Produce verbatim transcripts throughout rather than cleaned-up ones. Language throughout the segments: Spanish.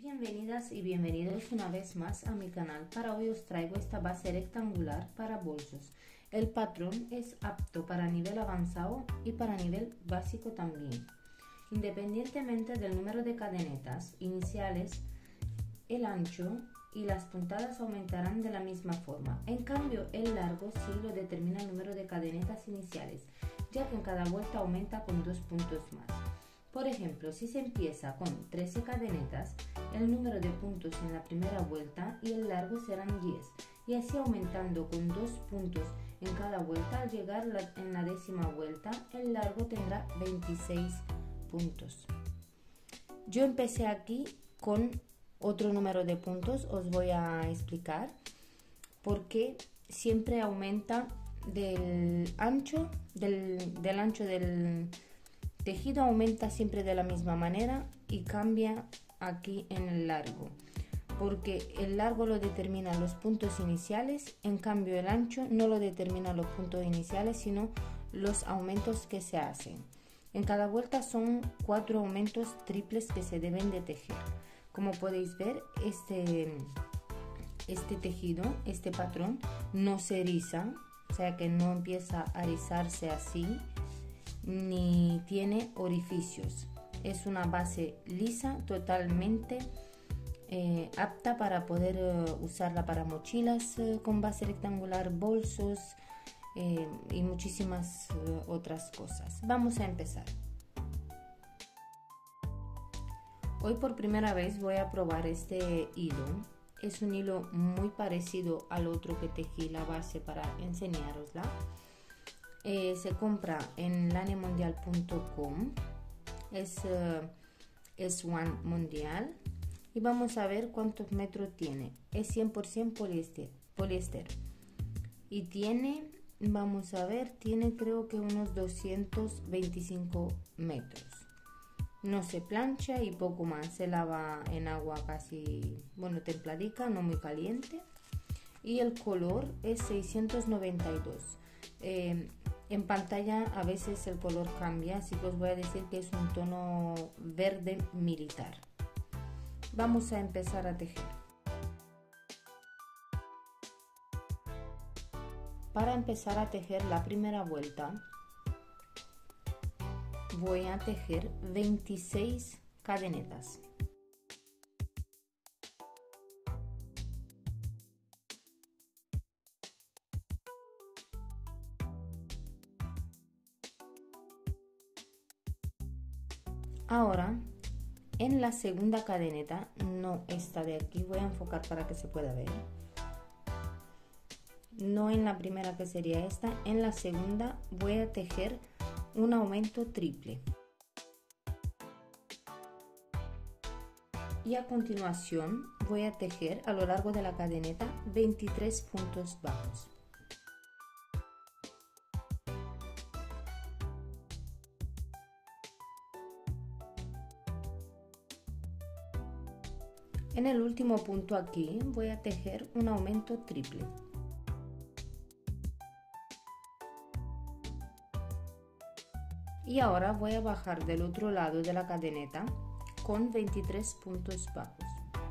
Bienvenidas y bienvenidos una vez más a mi canal. Para hoy os traigo esta base rectangular para bolsos. El patrón es apto para nivel avanzado y para nivel básico también. Independientemente del número de cadenetas iniciales, el ancho y las puntadas aumentarán de la misma forma. En cambio, el largo sí lo determina el número de cadenetas iniciales, ya que en cada vuelta aumenta con dos puntos más. Por ejemplo, si se empieza con trece cadenetas, el número de puntos en la primera vuelta y el largo serán diez, y así aumentando con dos puntos en cada vuelta. Al llegar la, en la décima vuelta, el largo tendrá veintiséis puntos. Yo empecé aquí con otro número de puntos, os voy a explicar porque siempre aumenta del ancho del, del ancho del tejido, aumenta siempre de la misma manera y cambia aquí en el largo, porque el largo lo determina los puntos iniciales, en cambio el ancho no lo determina los puntos iniciales, sino los aumentos que se hacen. En cada vuelta son cuatro aumentos triples que se deben de tejer. Como podéis ver, este, este tejido, este patrón no se eriza, o sea que no empieza a erizarse así, ni tiene orificios. Es una base lisa, totalmente eh, apta para poder uh, usarla para mochilas uh, con base rectangular, bolsos eh, y muchísimas uh, otras cosas. Vamos a empezar. Hoy por primera vez voy a probar este hilo. Es un hilo muy parecido al otro que tejí la base para enseñarosla. Eh, se compra en lanemundial punto com, es, uh, es One Mundial, y vamos a ver cuántos metros tiene. Es cien por ciento poliéster, poliéster y tiene, vamos a ver, tiene creo que unos doscientos veinticinco metros. No se plancha y poco más, se lava en agua casi, bueno, templadica, no muy caliente, y el color es seiscientos noventa y dos. Eh, En pantalla a veces el color cambia, así que os voy a decir que es un tono verde militar. Vamos a empezar a tejer. Para empezar a tejer la primera vuelta, voy a tejer veintiséis cadenetas. Ahora, en la segunda cadeneta, no esta de aquí, voy a enfocar para que se pueda ver. No en la primera, que sería esta, en la segunda voy a tejer un aumento triple. Y a continuación voy a tejer a lo largo de la cadeneta veintitrés puntos bajos. En el último punto aquí voy a tejer un aumento triple. Y ahora voy a bajar del otro lado de la cadeneta con veintitrés puntos bajos.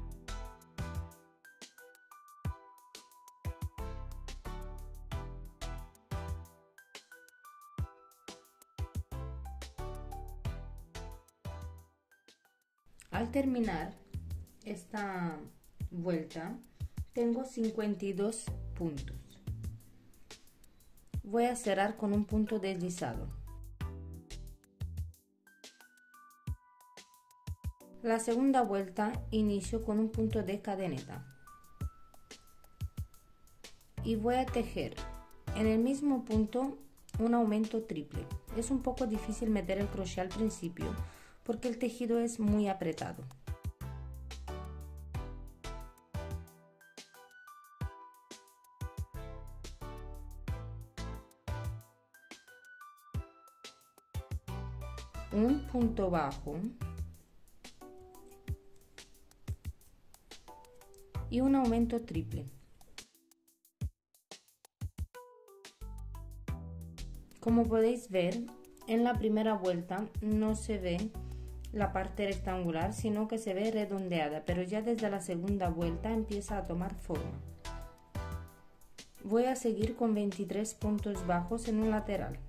Al terminar esta vuelta tengo cincuenta y dos puntos. Voy a cerrar con un punto deslizado. La segunda vuelta inicio con un punto de cadeneta y voy a tejer en el mismo punto un aumento triple. Es un poco difícil meter el crochet al principio porque el tejido es muy apretado. Un punto bajo y un aumento triple. Como podéis ver, en la primera vuelta no se ve la parte rectangular, sino que se ve redondeada, pero ya desde la segunda vuelta empieza a tomar forma. Voy a seguir con veintitrés puntos bajos en un lateral.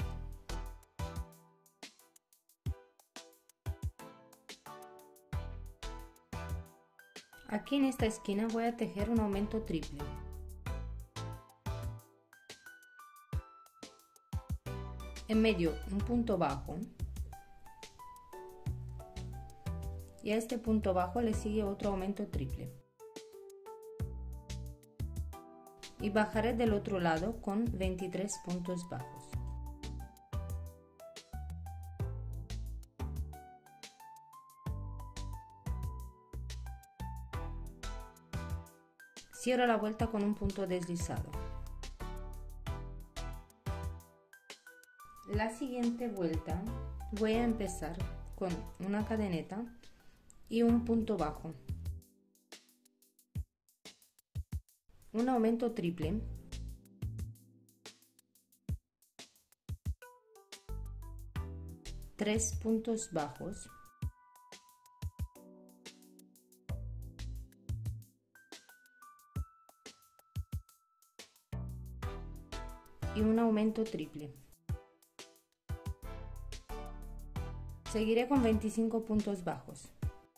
Aquí en esta esquina voy a tejer un aumento triple. En medio un punto bajo. Y a este punto bajo le sigue otro aumento triple. Y bajaré del otro lado con veintitrés puntos bajos. Cierro la vuelta con un punto deslizado. La siguiente vuelta voy a empezar con una cadeneta y un punto bajo, un aumento triple, tres puntos bajos, y un aumento triple. Seguiré con veinticinco puntos bajos.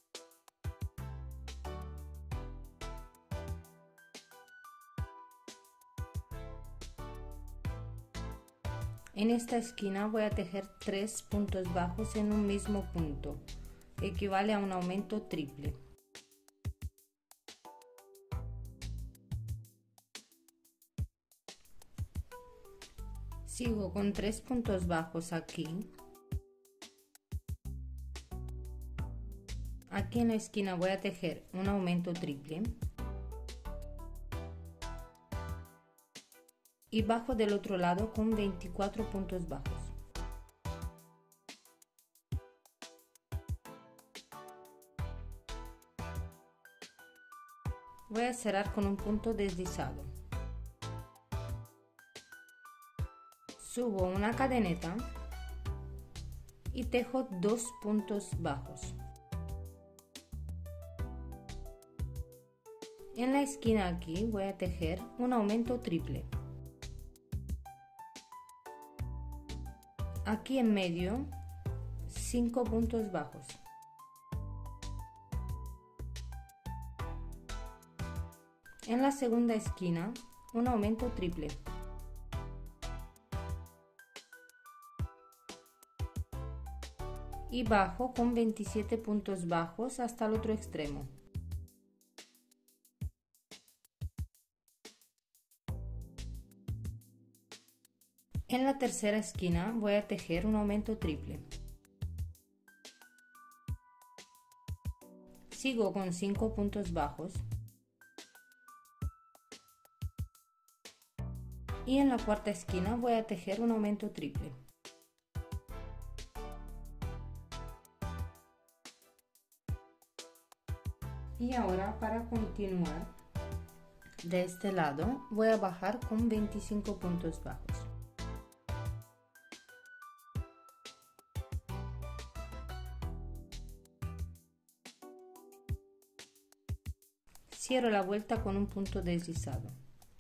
En esta esquina voy a tejer tres puntos bajos en un mismo punto, equivale a un aumento triple. Sigo con tres puntos bajos aquí. Aquí en la esquina voy a tejer un aumento triple. Y bajo del otro lado con veinticuatro puntos bajos. Voy a cerrar con un punto deslizado. Subo una cadeneta y tejo dos puntos bajos. En la esquina aquí voy a tejer un aumento triple. Aquí en medio, cinco puntos bajos. En la segunda esquina, un aumento triple. Y bajo con veintisiete puntos bajos hasta el otro extremo. En la tercera esquina voy a tejer un aumento triple. Sigo con cinco puntos bajos. Y en la cuarta esquina voy a tejer un aumento triple. Y ahora, para continuar de este lado, voy a bajar con veinticinco puntos bajos. Cierro la vuelta con un punto deslizado.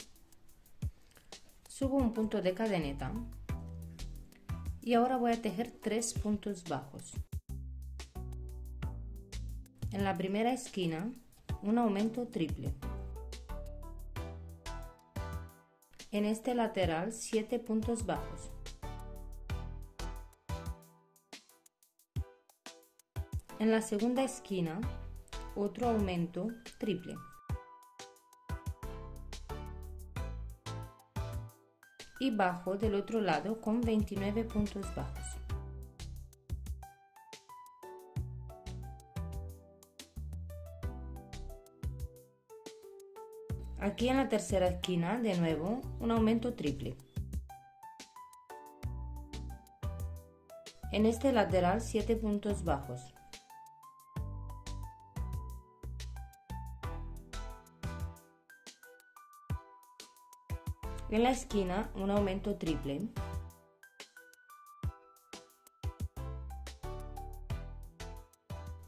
Subo un punto de cadeneta y ahora voy a tejer tres puntos bajos. En la primera esquina, un aumento triple. En este lateral, siete puntos bajos. En la segunda esquina, otro aumento triple. Y bajo del otro lado con veintinueve puntos bajos. Aquí en la tercera esquina, de nuevo, un aumento triple. En este lateral, siete puntos bajos. En la esquina, un aumento triple.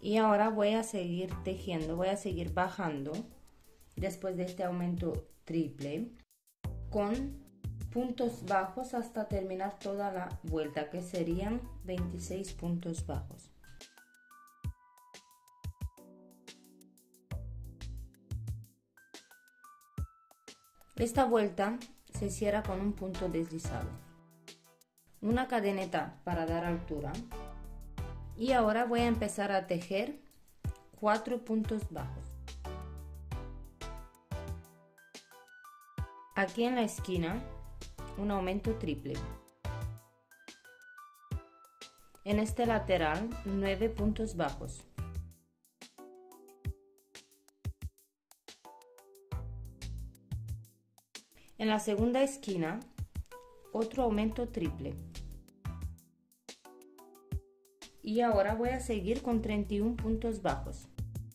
Y ahora voy a seguir tejiendo, voy a seguir bajando después de este aumento triple con puntos bajos hasta terminar toda la vuelta, que serían veintiséis puntos bajos. Esta vuelta se cierra con un punto deslizado, una cadeneta para dar altura, y ahora voy a empezar a tejer cuatro puntos bajos. Aquí en la esquina un aumento triple. En este lateral nueve puntos bajos. En la segunda esquina otro aumento triple. Y ahora voy a seguir con treinta y uno puntos bajos.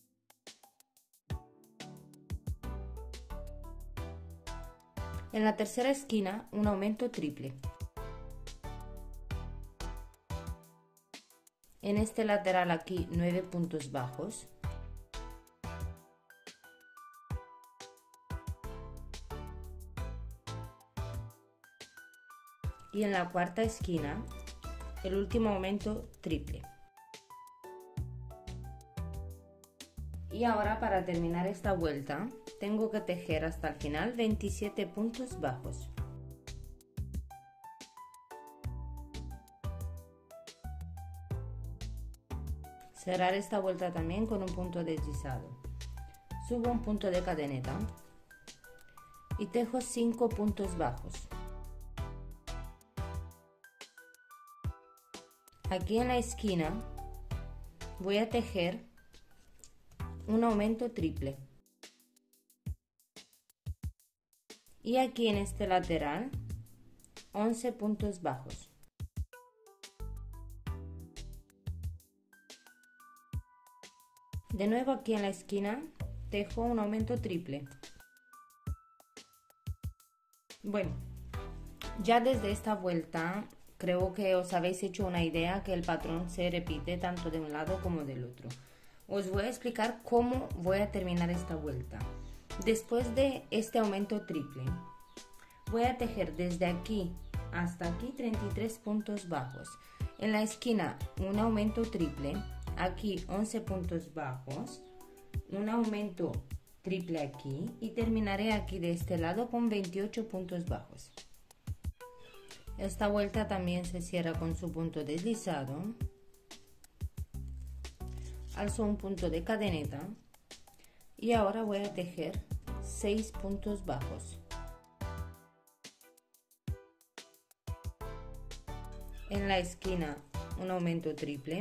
En la tercera esquina un aumento triple. En este lateral aquí nueve puntos bajos. Y en la cuarta esquina el último aumento triple. Y ahora, para terminar esta vuelta, tengo que tejer hasta el final veintisiete puntos bajos. Cerrar esta vuelta también con un punto deslizado. Subo un punto de cadeneta y tejo cinco puntos bajos. Aquí en la esquina voy a tejer un aumento triple. Y aquí en este lateral once puntos bajos. De nuevo aquí en la esquina tejo un aumento triple. Bueno, ya desde esta vuelta creo que os habéis hecho una idea que el patrón se repite tanto de un lado como del otro. Os voy a explicar cómo voy a terminar esta vuelta. Después de este aumento triple, voy a tejer desde aquí hasta aquí treinta y tres puntos bajos. En la esquina un aumento triple, aquí once puntos bajos, un aumento triple aquí y terminaré aquí de este lado con veintiocho puntos bajos. Esta vuelta también se cierra con su punto deslizado. Alzo un punto de cadeneta y ahora voy a tejer seis puntos bajos. En la esquina un aumento triple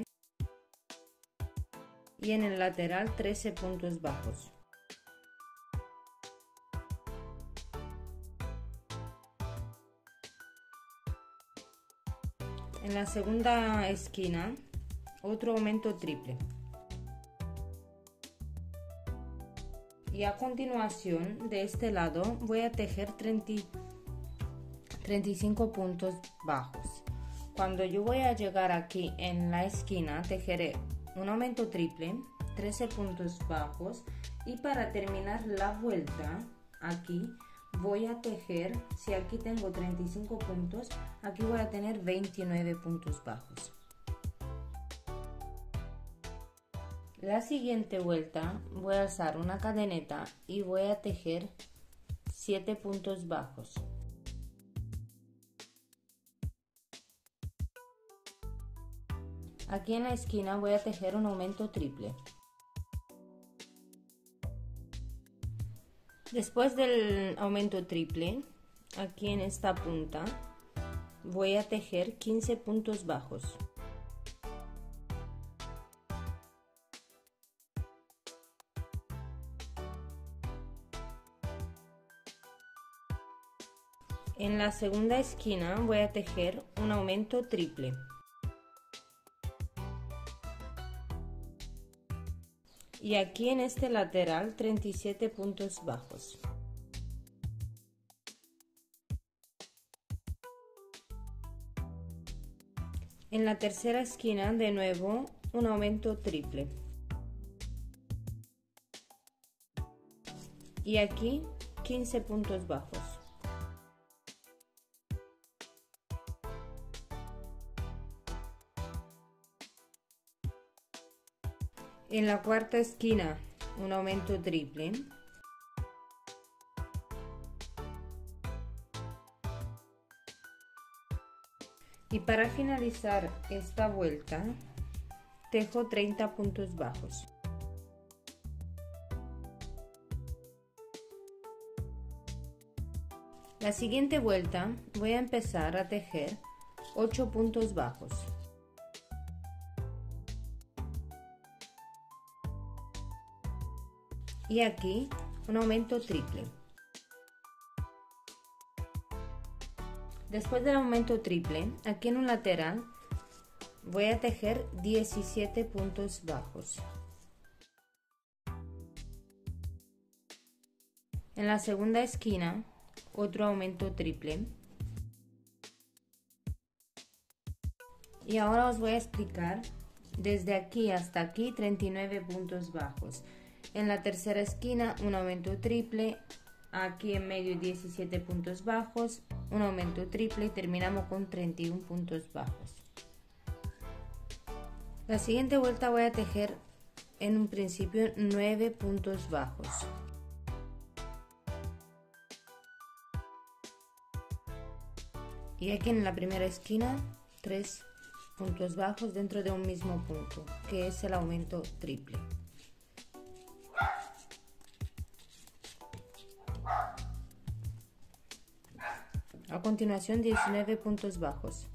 y en el lateral trece puntos bajos. En la segunda esquina otro aumento triple. Y a continuación de este lado voy a tejer treinta, treinta y cinco puntos bajos. Cuando yo voy a llegar aquí en la esquina tejeré un aumento triple, trece puntos bajos, y para terminar la vuelta aquí voy a tejer, si aquí tengo treinta y cinco puntos, aquí voy a tener veintinueve puntos bajos. La siguiente vuelta voy a alzar una cadeneta y voy a tejer siete puntos bajos. Aquí en la esquina voy a tejer un aumento triple. Después del aumento triple, aquí en esta punta voy a tejer quince puntos bajos. En la segunda esquina voy a tejer un aumento triple. Y aquí en este lateral treinta y siete puntos bajos. En la tercera esquina de nuevo un aumento triple. y aquí quince puntos bajos. En la cuarta esquina un aumento triple. Y para finalizar esta vuelta tejo treinta puntos bajos. La siguiente vuelta voy a empezar a tejer ocho puntos bajos. Y aquí un aumento triple. Después del aumento triple, aquí en un lateral voy a tejer diecisiete puntos bajos. En la segunda esquina, otro aumento triple. Y ahora os voy a explicar desde aquí hasta aquí treinta y nueve puntos bajos. En la tercera esquina un aumento triple, aquí en medio diecisiete puntos bajos, un aumento triple y terminamos con treinta y uno puntos bajos. La siguiente vuelta voy a tejer en un principio nueve puntos bajos. Y aquí en la primera esquina tres puntos bajos dentro de un mismo punto, que es el aumento triple. A continuación diecinueve puntos bajos.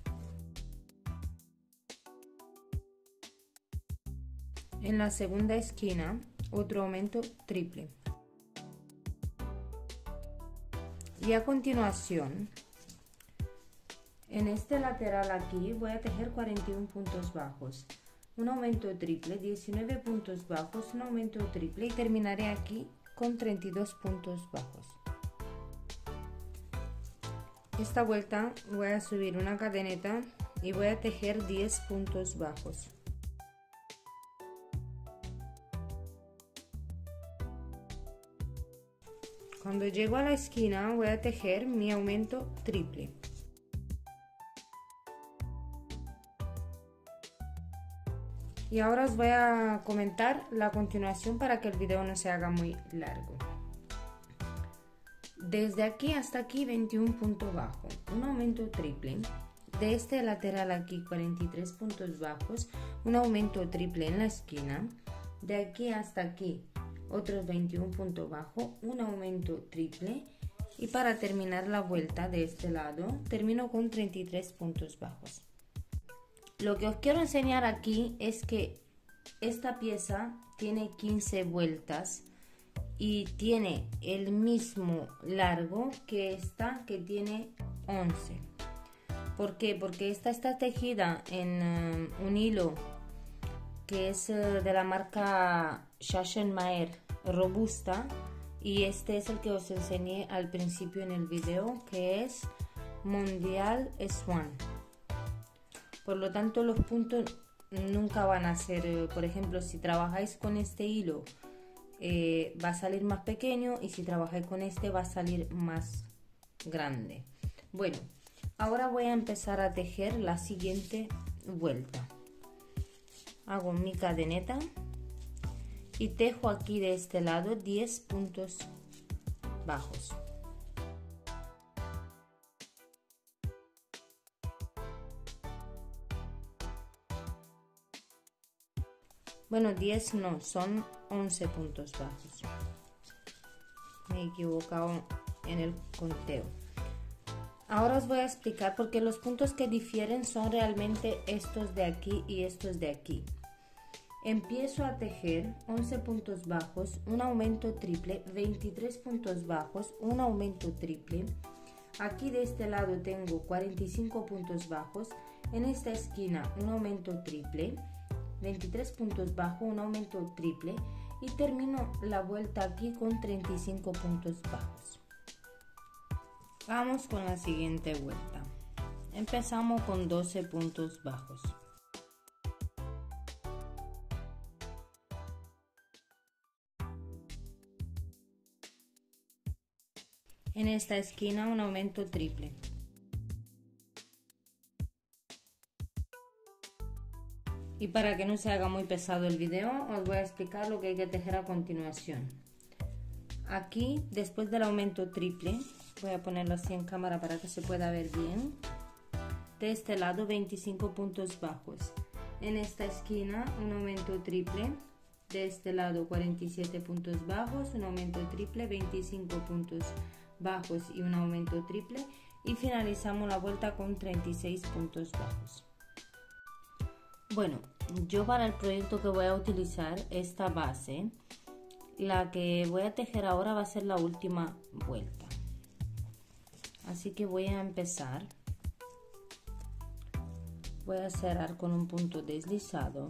En la segunda esquina otro aumento triple. Y a continuación en este lateral aquí voy a tejer cuarenta y uno puntos bajos, un aumento triple, diecinueve puntos bajos, un aumento triple y terminaré aquí con treinta y dos puntos bajos. Esta vuelta voy a subir una cadeneta y voy a tejer diez puntos bajos. Cuando llego a la esquina voy a tejer mi aumento triple. Y ahora os voy a comentar la continuación para que el video no se haga muy largo. Desde aquí hasta aquí veintiún puntos bajos, un aumento triple. De este lateral aquí cuarenta y tres puntos bajos, un aumento triple en la esquina. De aquí hasta aquí otros veintiún puntos bajos, un aumento triple. Y para terminar la vuelta de este lado termino con treinta y tres puntos bajos. Lo que os quiero enseñar aquí es que esta pieza tiene quince vueltas y tiene el mismo largo que esta, que tiene once. ¿Por qué? Porque esta está tejida en uh, un hilo que es uh, de la marca Sashenmaer robusta, y este es el que os enseñé al principio en el video, que es Mondial Swan. Por lo tanto los puntos nunca van a ser, por ejemplo, si trabajáis con este hilo eh, va a salir más pequeño, y si trabajáis con este va a salir más grande. Bueno, ahora voy a empezar a tejer la siguiente vuelta. Hago mi cadeneta y tejo aquí de este lado diez puntos bajos. Bueno, diez no, son once puntos bajos. Me he equivocado en el conteo. Ahora os voy a explicar porque los puntos que difieren son realmente estos de aquí y estos de aquí. Empiezo a tejer once puntos bajos, un aumento triple, veintitrés puntos bajos, un aumento triple. Aquí de este lado tengo cuarenta y cinco puntos bajos. En esta esquina un aumento triple, veintitrés puntos bajos, un aumento triple, y termino la vuelta aquí con treinta y cinco puntos bajos. Vamos con la siguiente vuelta. Empezamos con doce puntos bajos. en esta esquina un aumento triple. Y para que no se haga muy pesado el video, os voy a explicar lo que hay que tejer a continuación. Aquí, después del aumento triple, voy a ponerlo así en cámara para que se pueda ver bien. De este lado veinticinco puntos bajos. En esta esquina un aumento triple. De este lado cuarenta y siete puntos bajos, un aumento triple, veinticinco puntos bajos y un aumento triple. Y finalizamos la vuelta con treinta y seis puntos bajos. Bueno, yo para el proyecto que voy a utilizar esta base, la que voy a tejer ahora va a ser la última vuelta. Así que voy a empezar. Voy a cerrar con un punto deslizado.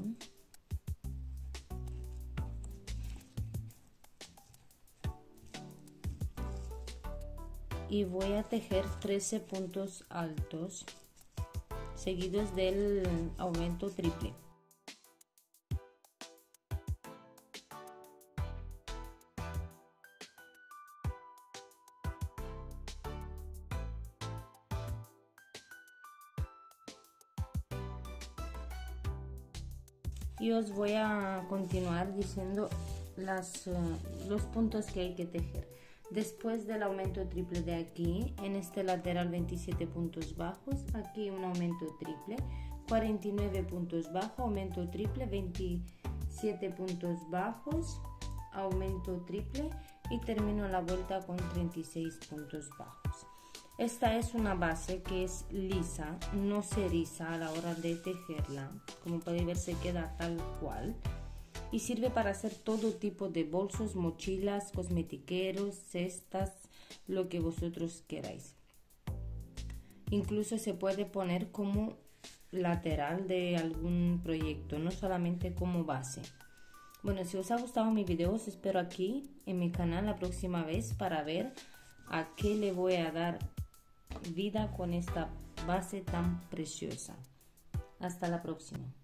Y voy a tejer trece puntos altos seguidos del aumento triple. Y os voy a continuar diciendo las, uh, los puntos que hay que tejer. Después del aumento triple de aquí, en este lateral veintisiete puntos bajos, aquí un aumento triple, cuarenta y nueve puntos bajos, aumento triple, veintisiete puntos bajos, aumento triple y termino la vuelta con treinta y seis puntos bajos. Esta es una base que es lisa, no se eriza a la hora de tejerla, como podéis ver se queda tal cual. Y sirve para hacer todo tipo de bolsos, mochilas, cosmetiqueros, cestas, lo que vosotros queráis. Incluso se puede poner como lateral de algún proyecto, no solamente como base. Bueno, si os ha gustado mi video, os espero aquí en mi canal la próxima vez para ver a qué le voy a dar vida con esta base tan preciosa. Hasta la próxima.